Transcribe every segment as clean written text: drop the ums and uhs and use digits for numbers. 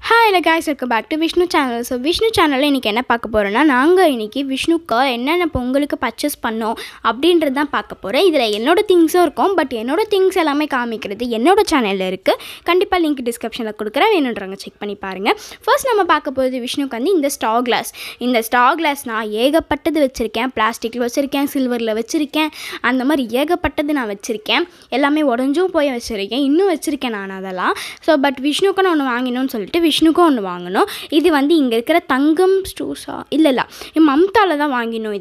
Hi guys, welcome back to Vishnu channel. So Vishnu channel இன்னைக்கு என்ன பார்க்க போறோம்னா நாங்க இன்னைக்கு விஷ்ணுக்கு என்னென்ன பொங்கலுக்கு பர்ச்சேஸ் பண்ணோம் அப்படின்றது தான் பார்க்க போறேன். இதுல என்னோட திங்ஸும் இருக்கும், பட் என்னோட திங்ஸ் எல்லாமே காமிக்கிறது என்னோட சேனல்ல இருக்கு. கண்டிப்பா லிங்க் டிஸ்கிரிப்ஷன்ல கொடுக்குறேன், வேணும்ன்றவங்க செக் பண்ணி பாருங்க. ஃபர்ஸ்ட் நம்ம பார்க்க போறது விஷ்ணுக்கு வந்து இந்த ஸ்டார் கிளாஸ். இந்த ஸ்டார் கிளாஸ் நான் ஏகப்பட்டது வச்சிருக்கேன். பிளாஸ்டிக்ல வச்சிருக்கேன், சில்வர்ல வச்சிருக்கேன், அந்த மாதிரி ஏகப்பட்டது நான் வச்சிருக்கேன். எல்லாமே உடைஞ்சும் போய் வச்சிருக்கேன், இன்னும் வச்சிருக்கேன் நான் அதெல்லாம். ஸோ பட் விஷ்ணுக்கு நான் ஒன்று வாங்கினோன்னு சொல்லிட்டு விஷ்ணுக்கும் ஒன்று வாங்கினோம். இது வந்து இங்கே இருக்கிற தங்கம் ஸ்டூஸா இல்லை மம்தாவில் தான் வாங்கினோம்.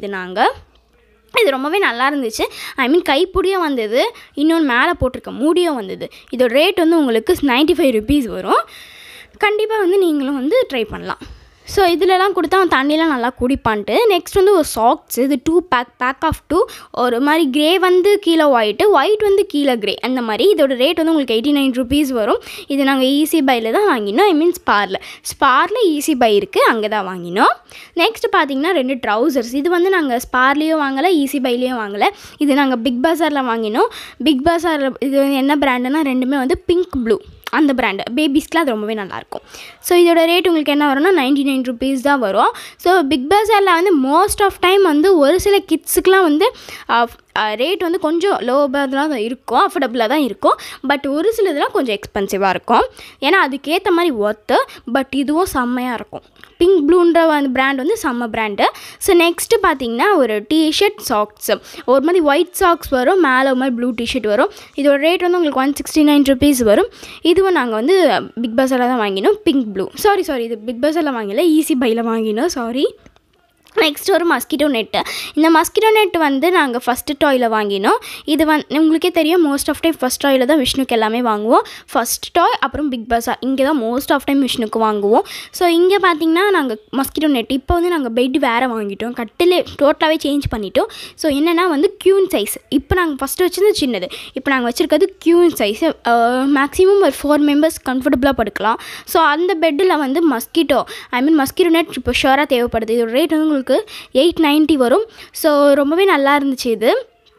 இது ரொம்பவே நல்லா இருந்துச்சு. ஐ மீன் கைப்பிடியும் வந்தது, இன்னொன்று மேலே போட்டிருக்க மூடியும் வந்தது. இதோட ரேட் வந்து உங்களுக்கு 95 rupees வரும். கண்டிப்பாக வந்து நீங்களும் வந்து ட்ரை பண்ணலாம். ஸோ இதிலலாம் கொடுத்தா அவன் தண்ணியெலாம் நல்லா குடிப்பான்ட்டு. நெக்ஸ்ட் வந்து ஒரு சாக்ஸ், இது 2 பேக் ஆஃப் 2, ஒரு மாதிரி க்ரே வந்து கீழே ஒயிட் வந்து கீழே க்ரே, அந்த மாதிரி. இதோட ரேட் வந்து உங்களுக்கு 89 rupees வரும். இது நாங்கள் ஈஸி பையில் தான் வாங்கினோம். ஐ மீன் ஸ்பாரில் ஈஸி பை இருக்குது, அங்கே தான் வாங்கினோம். நெக்ஸ்ட் பார்த்திங்கன்னா 2 ட்ரௌசர்ஸ். இது வந்து நாங்கள் ஸ்பார்லேயும் வாங்கலை, ஈஸி பைலேயும் வாங்கலை. இது நாங்கள் பிக் பஸாரில் வாங்கினோம். பிக் பஸாரில் இது வந்து என்ன பிராண்டுனா ரெண்டுமே வந்து பிங்க் ப்ளூ அந்த பிராண்டு. பேபிஸ்க்குலாம் அது ரொம்பவே நல்லாயிருக்கும். ஸோ இதோட ரேட் உங்களுக்கு என்ன வரும்னா 99 rupees தான் வரும். ஸோ பிக் பஸாரில் வந்து மோஸ்ட் ஆஃப் டைம் வந்து ஒரு சில கிட்ஸுக்கெலாம் வந்து ரேட் வந்து கொஞ்சம் லோவாக தான் இருக்கும், அஃபோர்டபுளாக தான் இருக்கும். பட் ஒரு சில இதெல்லாம் கொஞ்சம் எக்ஸ்பென்சிவாக இருக்கும், ஏன்னா அதுக்கேற்ற மாதிரி ஒர்த்து. பட் இதுவும் செம்மையாக இருக்கும். பிங்க் ப்ளூன்ற அந்த பிராண்ட் வந்து செம்ம பிராண்டு. ஸோ நெக்ஸ்ட்டு பார்த்திங்கன்னா ஒரு டிஷர்ட் சாக்ஸ், ஒரு மாதிரி ஒயிட் சாக்ஸ் வரும், மேலே ஒரு மாதிரி ப்ளூ டிஷர்ட் வரும். இதோட ரேட் வந்து உங்களுக்கு 169 rupees வரும். இதுவும் நாங்கள் வந்து பிக் பஸாரில் தான் வாங்கினோம். பிங்க் ப்ளூ சாரி இது பிக் பஸாரில் வாங்கலை, ஈஸி பையில் வாங்கினோம், சாரி. நெக்ஸ்ட் ஒரு மஸ்கிட்டோ நெட்டு. இந்த மஸ்கிட்டோ நெட் வந்து நாங்கள் ஃபஸ்ட்டு டாயில் வாங்கினோம். இது உங்களுக்கே தெரியும், மோஸ்ட் ஆஃப் டைம் ஃபஸ்ட் டாயில் தான் விஷ்ணுக்கு எல்லாமே வாங்குவோம். ஃபஸ்ட் டாய் அப்புறம் பிக் பஸார், இங்கே தான் மோஸ்ட் ஆஃப் டைம் விஷ்ணுக்கு வாங்குவோம். ஸோ இங்கே பார்த்திங்கன்னா நாங்கள் மஸ்கிட்டோ நெட், இப்போ வந்து நாங்கள் பெட் வேறு வாங்கிட்டோம், கட்டிலே டோட்டலாகவே சேஞ்ச் பண்ணிட்டோம். ஸோ என்னென்னா வந்து க்யூன் சைஸ். இப்போ நாங்கள் ஃபஸ்ட்டு வச்சுருந்து சின்னது, இப்போ நாங்கள் வச்சுருக்கிறது க்யூன் சைஸ். மேக்ஸிமம் ஒரு 4 members கம்ஃபர்டபுளாக படுக்கலாம். ஸோ அந்த பெட்டில் வந்து மஸ்கிட்டோ நெட் இப்போ ஷுவராக தேவைப்படுது. இதோட ரேட் வந்து உங்களுக்கு 890 வரும். ஸோ ரொம்பவே நல்லா இருந்துச்சு இது.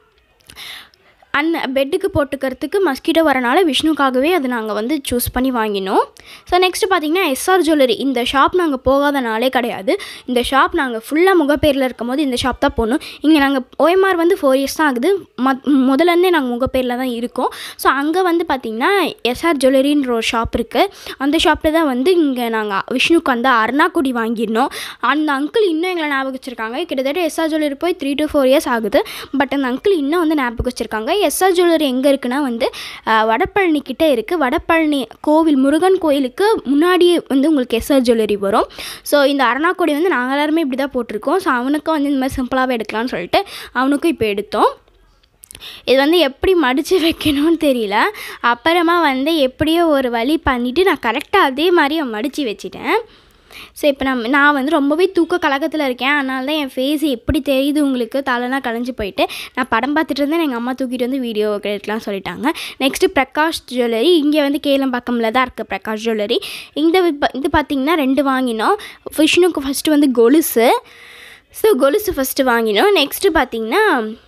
பெட்டுக்கு போட்டுக்கிறதுக்கு மஸ்கிட்டோ வரனால விஷ்ணுக்காகவே அது நாங்கள் வந்து சூஸ் பண்ணி வாங்கினோம். ஸோ நெக்ஸ்ட்டு பார்த்திங்கன்னா எஸ்ஆர் ஜுவல்லரி. இந்த ஷாப் நாங்கள் போகாத நாளே கிடையாது. இந்த ஷாப் நாங்கள் ஃபுல்லாக முகப்பேரில் இருக்கும் போது இந்த ஷாப் தான் போகணும். இங்கே நாங்கள் OMR வந்து 4 years தான் ஆகுது. முதலேருந்தே நாங்கள் முகப்பேரில் தான் இருக்கோம். ஸோ அங்கே வந்து பார்த்திங்கன்னா எஸ்ஆர் ஜுவல்லரின்ற ஒரு ஷாப் இருக்குது. அந்த ஷாப்பில் தான் வந்து இங்கே நாங்கள் விஷ்ணுக்கு வந்து அருணாக்குடி வாங்கியிருந்தோம். அந்த அங்கிள் இன்னும் எங்களை ஞாபகம் வச்சுருக்காங்க. கிட்டத்தட்ட எஸ்ஆர் ஜுவல்லரி போய் 3 to 4 years ஆகுது. பட் அந்த அங்கிள் இன்னும் வந்து ஞாபகம் வச்சுருக்காங்க. எஸ்ஆர் ஜுவல்லரி எங்கே இருக்குன்னா வந்து வடபழனி கிட்டே இருக்குது. வடபழனி கோவில், முருகன் கோயிலுக்கு முன்னாடியே வந்து உங்களுக்கு எஸ்ஆர் ஜுவல்லரி வரும். ஸோ இந்த அருணாக்கொடி வந்து நாங்கள் எல்லாருமே இப்படி தான் போட்டிருக்கோம். ஸோ அவனுக்கும் வந்து இந்த மாதிரி சிம்பிளாகவே எடுக்கலாம்னு சொல்லிட்டு அவனுக்கும் இப்போ எடுத்தோம். இது வந்து எப்படி மடித்து வைக்கணும்னு தெரியல. அப்புறமா வந்து எப்படியோ ஒரு வழி பண்ணிவிட்டு நான் கரெக்டாக அதே மாதிரி மடித்து வச்சிட்டேன். ஸோ இப்போ நான் வந்து ரொம்பவே தூக்க கலக்கத்தில் இருக்கேன். அதனால தான் என் ஃபேஸ் எப்படி தெரியுது உங்களுக்கு, தலைலாம் கலைஞ்சி போயிட்டு. நான் படம் பார்த்துட்டு இருந்தேன், எங்கள் அம்மா தூக்கிட்டு வந்து வீடியோ எடுக்கலாம் சொல்லிட்டாங்க. Next Prakash jewellery. இங்கே வந்து கேளம்பாக்கமில் தான் இருக்குது பிரகாஷ் ஜுவல்லரி. இது பார்த்திங்கன்னா 2 வாங்கினோம். விஷ்ணுக்கு ஃபஸ்ட்டு வந்து கொலுசு. ஸோ கொலுசு ஃபஸ்ட்டு வாங்கினோம். நெக்ஸ்ட்டு பார்த்திங்கன்னா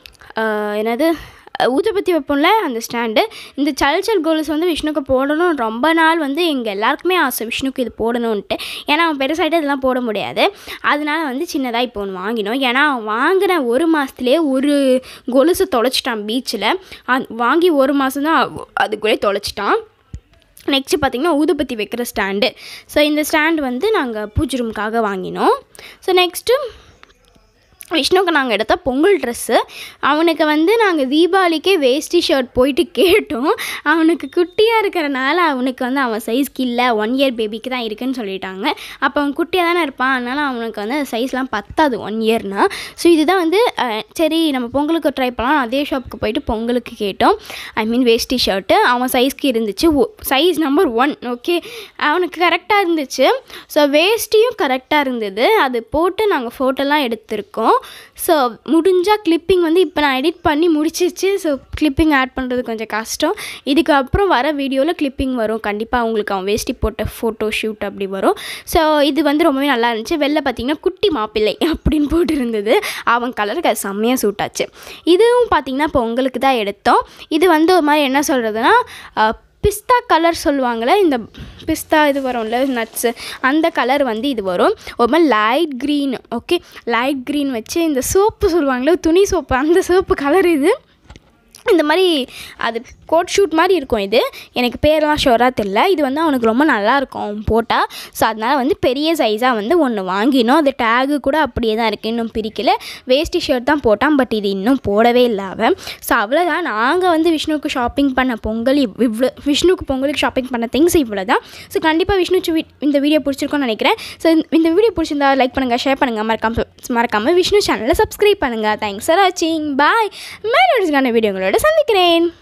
என்னது ஊதுபத்தி வைப்போம்ல அந்த ஸ்டாண்டு. இந்த சல்சல் கொலுசு வந்து விஷ்ணுக்கு போடணும் ரொம்ப நாள் வந்து எங்கள் எல்லாருக்குமே ஆசை விஷ்ணுக்கு இது போடணுன்ட்டு. ஏன்னா அவன் பெருசாகிட்டு இதெல்லாம் போட முடியாது. அதனால வந்து சின்னதாக இப்போ ஒன்று வாங்கினோம். ஏன்னா வாங்கின 1 மாதத்துலேயே ஒரு கொலுசு தொலைச்சிட்டான் பீச்சில். வாங்கி 1 மாதம் தான் அதுக்குள்ளே தொலைச்சிட்டான். நெக்ஸ்ட்டு பார்த்திங்கன்னா ஊதுபத்தி வைக்கிற ஸ்டாண்டு. ஸோ இந்த ஸ்டாண்டு வந்து நாங்கள் பூஜை ரூமுக்காக வாங்கினோம். ஸோ நெக்ஸ்ட்டு விஷ்ணுக்கு நாங்கள் எடுத்த பொங்கல் ட்ரெஸ்ஸு. அவனுக்கு வந்து நாங்கள் தீபாவளிக்கே வேஷ்டி ஷர்ட் போயிட்டு கேட்டோம். அவனுக்கு குட்டியாக இருக்கிறனால அவனுக்கு வந்து அவன் சைஸ்க்கு இல்லை, 1 year பேபிக்கு தான் இருக்குதுன்னு சொல்லிட்டாங்க. அப்போ அவன் குட்டியாக தானே இருப்பான், அதனால் அவனுக்கு வந்து சைஸ்லாம் பத்தாது 1 yearனா. ஸோ இதுதான் வந்து சரி நம்ம பொங்கலுக்கு ட்ரை பண்ணலாம். அதே ஷாப்புக்கு போயிட்டு பொங்கலுக்கு கேட்டோம். வேஷ்டி ஷர்ட்டு அவன் சைஸ்க்கு இருந்துச்சு, சைஸ் நம்பர் 1. ஓகே, அவனுக்கு கரெக்டாக இருந்துச்சு. ஸோ வேஷ்டியும் கரெக்டாக இருந்தது. அது போட்டு நாங்கள் ஃபோட்டோலாம் எடுத்திருக்கோம். ஸோ முடிஞ்சால் கிளிப்பிங் வந்து இப்போ நான் எடிட் பண்ணி முடிச்சிச்சு. ஸோ கிளிப்பிங் ஆட் பண்ணுறது கொஞ்சம் கஷ்டம். இதுக்கப்புறம் வர வீடியோவில் கிளிப்பிங் வரும் கண்டிப்பாக உங்களுக்கு. அவன் வேஷ்டி போட்ட ஃபோட்டோ ஷூட் அப்படி வரும். ஸோ இது வந்து ரொம்பவே நல்லா இருந்துச்சு. வெளில பார்த்திங்கன்னா குட்டி மாப்பிள்ளை அப்படின்னு போட்டு இருந்தது. அவன் கலருக்கு அது செம்மையாக சூட் ஆச்சு. இதுவும் பார்த்திங்கன்னா இப்போ உங்களுக்கு தான் எடுத்தோம். இது வந்து ஒரு மாதிரி என்ன சொல்கிறதுனா பிஸ்தா கலர் சொல்லுவாங்களே, இந்த பிஸ்தா இது வரும்ல நட்ஸு, அந்த கலர் வந்து இது வரும். ஒரு மாதிரி light green. Okay, light green வச்சு இந்த சோப்பு சொல்லுவாங்களே, துணி சோப்பு, அந்த சோப்பு கலர் இது. இந்த மாதிரி அது கோட் ஷூட் மாதிரி இருக்கும். இது எனக்கு பேரெலாம் ஷோராக தெரியல. இது வந்து அவனுக்கு ரொம்ப நல்லாயிருக்கும் போட்டால். ஸோ அதனால் வந்து பெரிய சைஸாக வந்து ஒன்று வாங்கினோம். அது டேகு கூட அப்படியே தான் இருக்குது, இன்னும் பிரிக்கல. வேஷ்டி ஷர்ட் தான் போட்டான், பட் இது இன்னும் போடவே இல்லை அவன். ஸோ அவ்வளோதான். நாங்கள் வந்து விஷ்ணுவுக்கு ஷாப்பிங் பண்ண பொங்கல் இவ்வளோ, விஷ்ணுவுக்கு பொங்கலுக்கு ஷாப்பிங் பண்ண திங்ஸ் இவ்வளோ தான். ஸோ கண்டிப்பாக விஷ்ணு இந்த வீடியோ பிடிச்சிருக்கோன்னு நினைக்கிறேன். ஸோ இந்த வீடியோ பிடிச்சிருந்தா லைக் பண்ணுங்கள், ஷேர் பண்ணுங்கள், மறக்காமல் விஷ்ணு சேனலை சப்ஸ்கிரைப் பண்ணுங்கள். தேங்க்ஸ் ஃபார் வாட்சிங். பாய். மேலே வீடியோங்களோட சந்திக்கிறேன்.